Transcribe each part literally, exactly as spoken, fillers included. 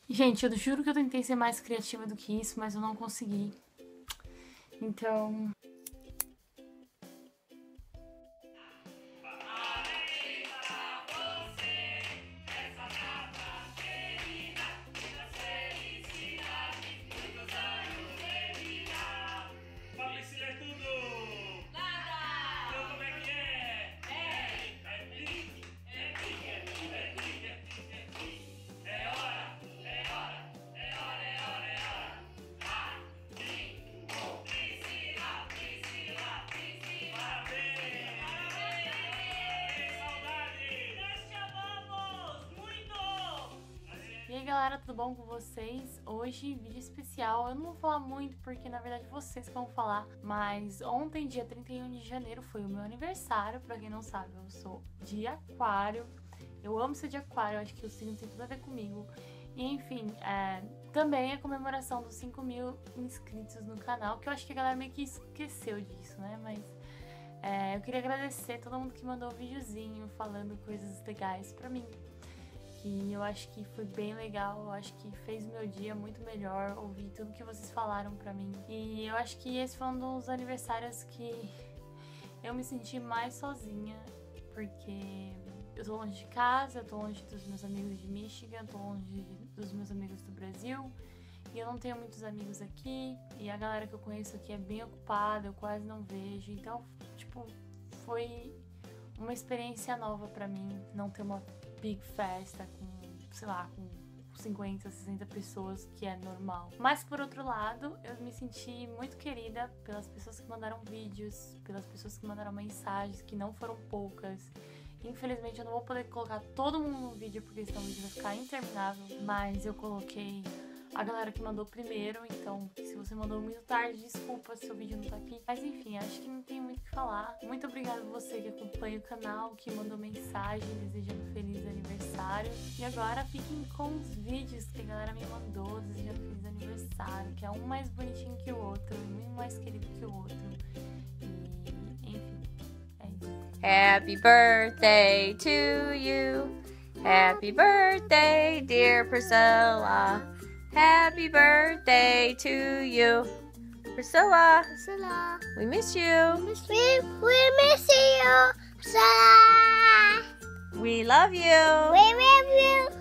Gente, eu juro que eu tentei ser mais criativa do que isso, mas eu não consegui. Então... E aí galera, tudo bom com vocês? Hoje, vídeo especial. Eu não vou falar muito porque na verdade vocês vão falar. Mas ontem, dia trinta e um de janeiro, foi o meu aniversário. Pra quem não sabe, eu sou de aquário. Eu amo ser de aquário, eu acho que o signo tem tudo a ver comigo. E enfim, é, também a comemoração dos cinco mil inscritos no canal. Que eu acho que a galera meio que esqueceu disso, né? Mas é, eu queria agradecer todo mundo que mandou um videozinho falando coisas legais pra mim. Que eu acho que foi bem legal, eu acho que fez o meu dia muito melhor, ouvir tudo que vocês falaram pra mim. E eu acho que esse foi um dos aniversários que eu me senti mais sozinha, porque eu tô longe de casa, eu tô longe dos meus amigos de Michigan, tô longe dos meus amigos do Brasil, e eu não tenho muitos amigos aqui, e a galera que eu conheço aqui é bem ocupada, eu quase não vejo, então, tipo, foi uma experiência nova pra mim, não ter uma big festa com, sei lá, com cinquenta, sessenta pessoas, que é normal. Mas por outro lado, eu me senti muito querida pelas pessoas que mandaram vídeos, pelas pessoas que mandaram mensagens, que não foram poucas. Infelizmente eu não vou poder colocar todo mundo no vídeo, porque senão o vídeo vai ficar interminável, mas eu coloquei a galera que mandou primeiro, então se você mandou muito tarde, desculpa se o vídeo não tá aqui. Mas enfim, acho que não tem muito o que falar. Muito obrigada a você que acompanha o canal, que mandou mensagem desejando feliz aniversário. E agora fiquem com os vídeos que a galera me mandou desejando feliz aniversário, que é um mais bonitinho que o outro, um mais querido que o outro. E enfim, é isso. Happy birthday to you. Happy birthday, dear Priscilla. Happy birthday to you. Priscilla, Priscilla, we miss you. we, we miss you, Priscilla. We love you. We love you,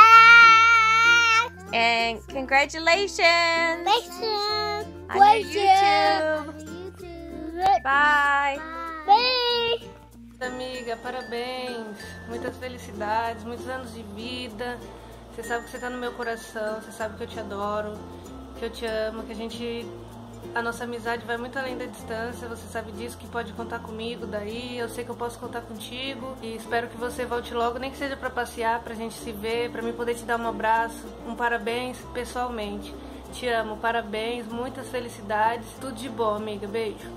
Priscilla. And congratulations Congratulations. on your YouTube. YouTube. Bye. Bye. Amiga, parabéns, muitas felicidades, muitos anos de vida. Você sabe que você tá no meu coração, você sabe que eu te adoro, que eu te amo, que a gente, a nossa amizade vai muito além da distância. Você sabe disso, que pode contar comigo daí, eu sei que eu posso contar contigo. E espero que você volte logo, nem que seja pra passear, pra gente se ver, pra mim poder te dar um abraço, um parabéns pessoalmente. Te amo, parabéns, muitas felicidades, tudo de bom, amiga, beijo.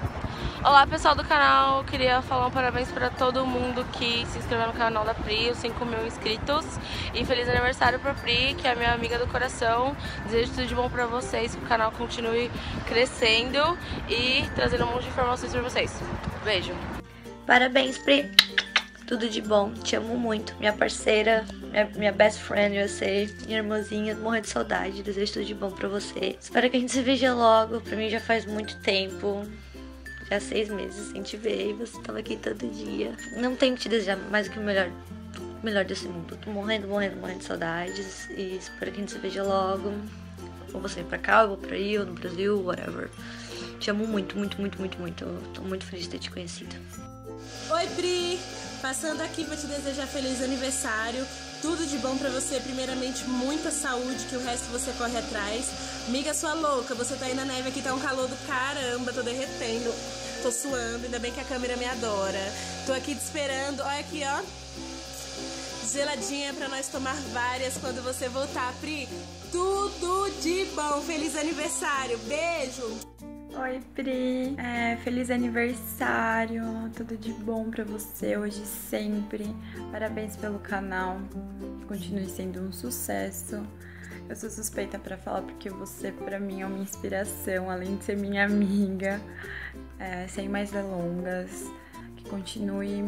Olá pessoal do canal, queria falar um parabéns para todo mundo que se inscreveu no canal da Pri, os cinco mil inscritos. E feliz aniversário pra Pri, que é a minha amiga do coração. Desejo tudo de bom pra vocês, que o canal continue crescendo e trazendo um monte de informações pra vocês. Beijo! Parabéns, Pri! Tudo de bom, te amo muito, minha parceira, minha, minha best friend, eu sei, minha irmãzinha, morrendo de saudade, desejo tudo de bom pra você. Espero que a gente se veja logo, pra mim já faz muito tempo. Já seis meses sem te ver e você tava aqui todo dia. Não tenho que te desejar mais do que o melhor, o melhor desse mundo. Tô morrendo, morrendo, morrendo de saudades. E espero que a gente se veja logo. Ou você ir pra cá, ou eu vou pra aí, ou no Brasil, whatever. Te amo muito, muito, muito, muito, muito. Tô muito feliz de ter te conhecido. Oi, Pri! Passando aqui pra te desejar feliz aniversário. Tudo de bom pra você, primeiramente muita saúde, que o resto você corre atrás. Amiga sua louca, você tá aí na neve, aqui tá um calor do caramba, tô derretendo, tô suando, ainda bem que a câmera me adora. Tô aqui te esperando, olha aqui, ó, geladinha pra nós tomar várias quando você voltar, Pri. Tudo de bom, feliz aniversário, beijo! Oi, Pri, é, feliz aniversário, tudo de bom pra você hoje e sempre. Parabéns pelo canal, que continue sendo um sucesso. Eu sou suspeita pra falar porque você pra mim é uma inspiração, além de ser minha amiga. É, sem mais delongas, que continue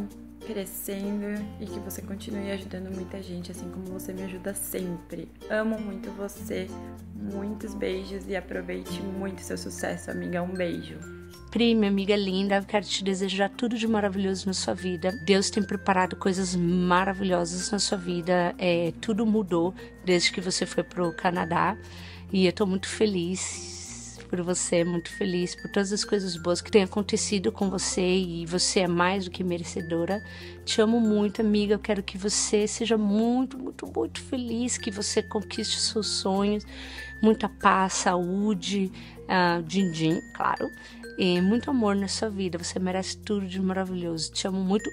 crescendo e que você continue ajudando muita gente, assim como você me ajuda sempre. Amo muito você, muitos beijos e aproveite muito seu sucesso, amiga. Um beijo. Pri, minha amiga linda, eu quero te desejar tudo de maravilhoso na sua vida. Deus tem preparado coisas maravilhosas na sua vida. É, tudo mudou desde que você foi pro Canadá. E eu tô muito feliz por você, muito feliz por todas as coisas boas que têm acontecido com você. E você é mais do que merecedora. Te amo muito, amiga. Eu quero que você seja muito, muito, muito feliz. Que você conquiste seus sonhos. Muita paz, saúde, uh, din-din, claro. E muito amor na sua vida. Você merece tudo de maravilhoso. Te amo muito.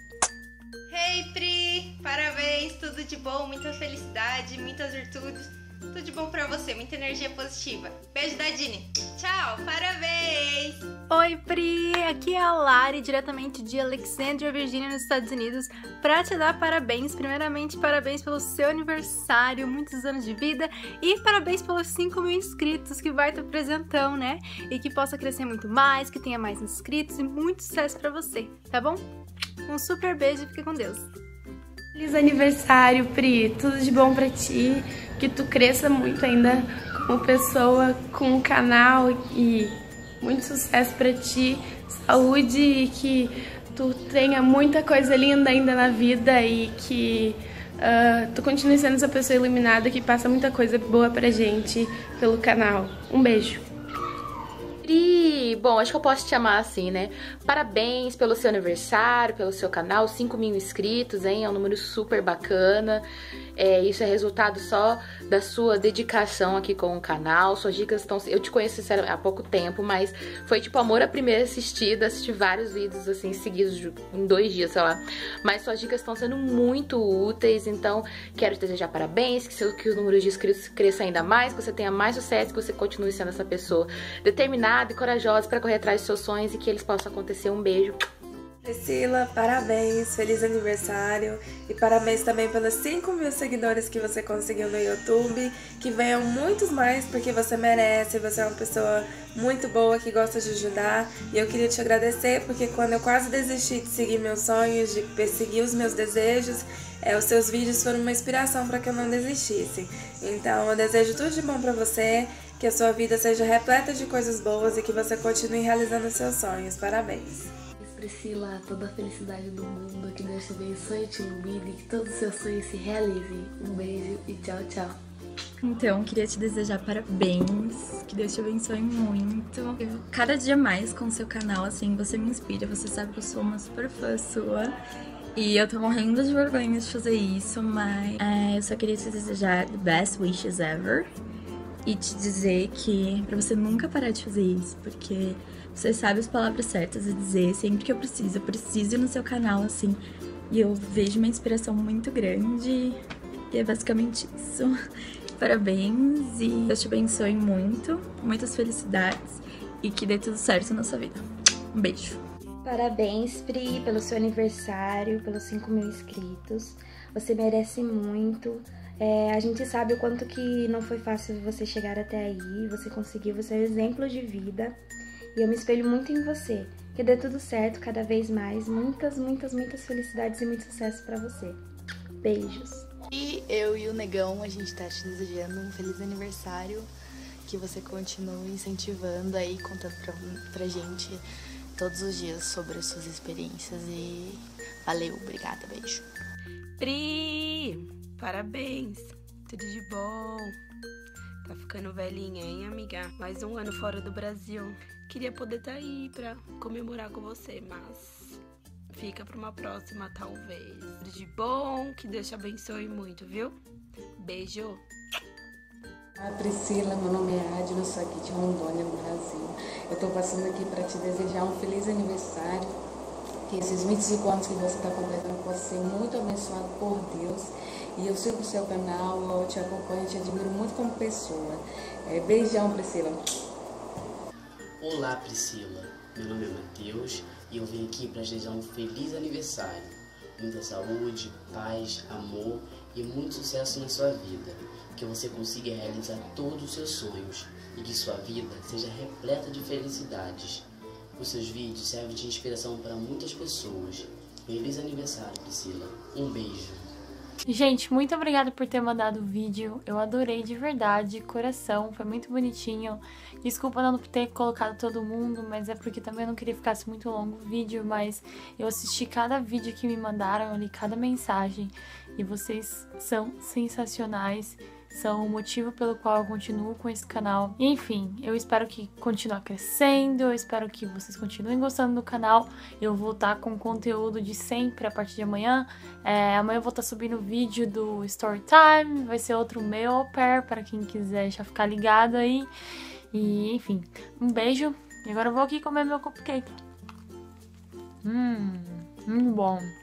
Hey, Pri! Parabéns, tudo de bom, muita felicidade, muitas virtudes. Tudo de bom pra você, muita energia positiva. Beijo da Dini. Tchau, parabéns! Oi, Pri! Aqui é a Lari, diretamente de Alexandria, Virgínia, nos Estados Unidos, pra te dar parabéns. Primeiramente, parabéns pelo seu aniversário, muitos anos de vida, e parabéns pelos cinco mil inscritos, que vai ter presentão, né? E que possa crescer muito mais, que tenha mais inscritos e muito sucesso pra você, tá bom? Um super beijo e fica com Deus! Feliz aniversário, Pri! Tudo de bom pra ti, que tu cresça muito ainda como pessoa, com o canal, e muito sucesso pra ti, saúde, e que tu tenha muita coisa linda ainda na vida e que uh, tu continue sendo essa pessoa iluminada que passa muita coisa boa pra gente pelo canal. Um beijo! Pri, bom, acho que eu posso te chamar assim, né? Parabéns pelo seu aniversário, pelo seu canal, cinco mil inscritos, hein? É um número super bacana. É, isso é resultado só da sua dedicação aqui com o canal. Suas dicas estão... Eu te conheço, sinceramente, há pouco tempo, mas foi tipo amor à primeira assistida. Assisti vários vídeos, assim, seguidos em dois dias, sei lá. Mas suas dicas estão sendo muito úteis, então quero te desejar parabéns, que, seu, que o número de inscritos cresça ainda mais, que você tenha mais sucesso, que você continue sendo essa pessoa determinada e corajosa para correr atrás dos seus sonhos e que eles possam acontecer. Um beijo. Priscila, parabéns, feliz aniversário e parabéns também pelos cinco mil seguidores que você conseguiu no YouTube, que venham muitos mais porque você merece, você é uma pessoa muito boa que gosta de ajudar e eu queria te agradecer porque quando eu quase desisti de seguir meus sonhos, de perseguir os meus desejos, é, os seus vídeos foram uma inspiração para que eu não desistisse. Então eu desejo tudo de bom para você, que a sua vida seja repleta de coisas boas e que você continue realizando os seus sonhos. Parabéns! Priscila, toda a felicidade do mundo, que Deus te abençoe e te ilumine, que todos os seus sonhos se realizem. Um beijo e tchau, tchau. Então, queria te desejar parabéns, que Deus te abençoe muito. Eu, cada dia mais com o seu canal, assim, você me inspira, você sabe que eu sou uma super fã sua. E eu tô morrendo de vergonha de fazer isso, mas é, eu só queria te desejar the best wishes ever. E te dizer que pra você nunca parar de fazer isso, porque você sabe as palavras certas a dizer sempre que eu preciso. Eu preciso ir no seu canal, assim, e eu vejo uma inspiração muito grande. E é basicamente isso. Parabéns e Deus te abençoe muito, muitas felicidades e que dê tudo certo na sua vida. Um beijo. Parabéns, Pri, pelo seu aniversário, pelos cinco mil inscritos. Você merece muito. É, a gente sabe o quanto que não foi fácil você chegar até aí, você conseguiu, você é um exemplo de vida. E eu me espelho muito em você. Que dê tudo certo cada vez mais. Muitas, muitas, muitas felicidades e muito sucesso pra você. Beijos. E eu e o Negão, a gente tá te desejando um feliz aniversário. Que você continue incentivando aí, contando pra, pra gente todos os dias sobre as suas experiências. E valeu, obrigada, beijo. Pri, parabéns, tudo de bom. Tá ficando velhinha, hein, amiga? Mais um ano fora do Brasil. Queria poder estar aí pra comemorar com você, mas fica pra uma próxima, talvez. Tudo de bom, que Deus te abençoe muito, viu? Beijo! Olá, Priscila, meu nome é Adna, eu sou aqui de Rondônia, no Brasil. Eu tô passando aqui pra te desejar um feliz aniversário. Que esses vinte e cinco anos que você tá completando possa ser muito abençoado por Deus. E eu sigo o seu canal, eu te acompanho, te admiro muito como pessoa. É, beijão, Priscila. Olá, Priscila. Meu nome é Matheus e eu vim aqui para desejar um feliz aniversário. Muita saúde, paz, amor e muito sucesso na sua vida. Que você consiga realizar todos os seus sonhos e que sua vida seja repleta de felicidades. Os seus vídeos servem de inspiração para muitas pessoas Feliz aniversário, Priscila. Um beijo. Gente, muito obrigada por ter mandado o vídeo. Eu adorei de verdade, coração, foi muito bonitinho. Desculpa não ter colocado todo mundo, mas é porque também eu não queria que ficasse muito longo o vídeo, mas eu assisti cada vídeo que me mandaram, eu li cada mensagem e vocês são sensacionais. São o motivo pelo qual eu continuo com esse canal. Enfim, eu espero que continue crescendo, eu espero que vocês continuem gostando do canal. Eu vou estar com conteúdo de sempre a partir de amanhã. É, amanhã eu vou estar subindo o vídeo do Storytime, vai ser outro meu au pair, para quem quiser já ficar ligado aí. E enfim, um beijo. E agora eu vou aqui comer meu cupcake. Hum, muito bom.